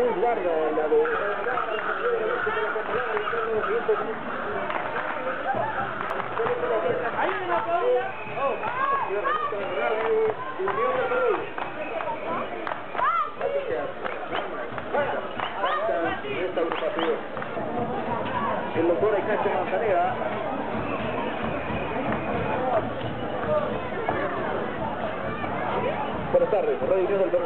muy larga la de... Ahí en la cabina. El doctor Ignacio Manzanera. Buenas tardes, Radio Unión del Perú.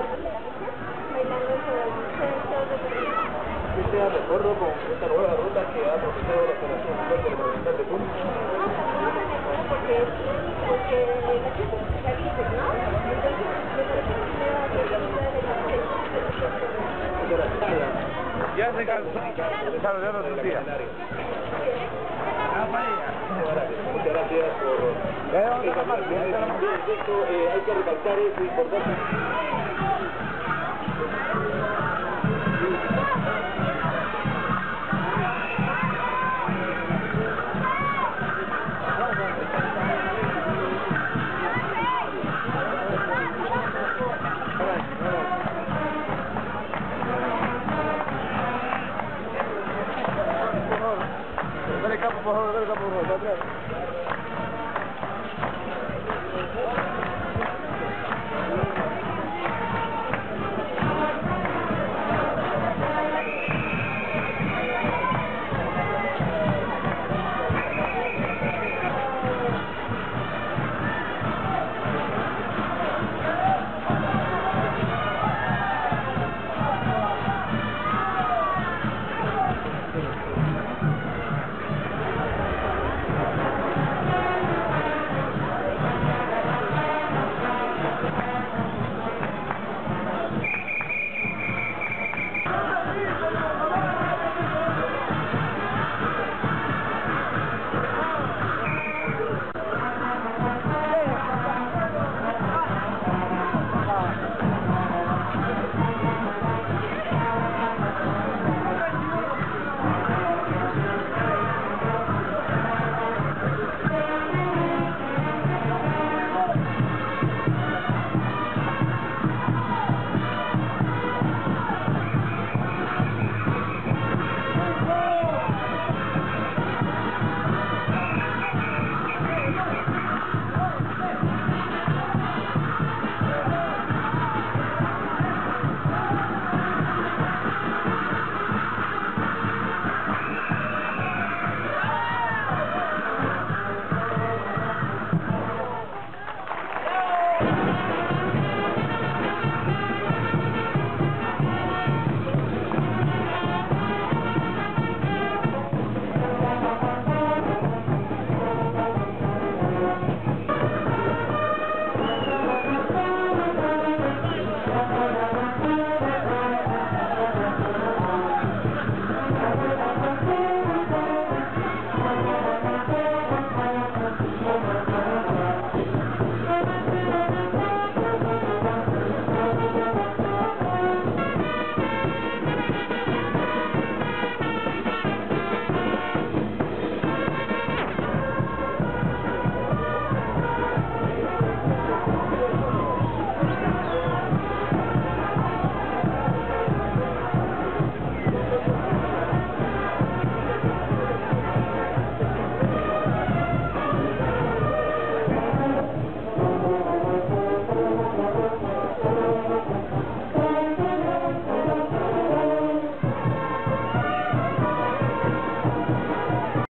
¿Qué sea de acuerdo con esta nueva ruta que ha propuesto la Federación Departamental de Puno? Porque la gente se realice, ¿no? Entonces, me parece que la oportunidad de Ya se desarrollaron sus días. Muchas gracias por... hay que recalcar eso importante. Dale campo, por favor, dale campo, por favor.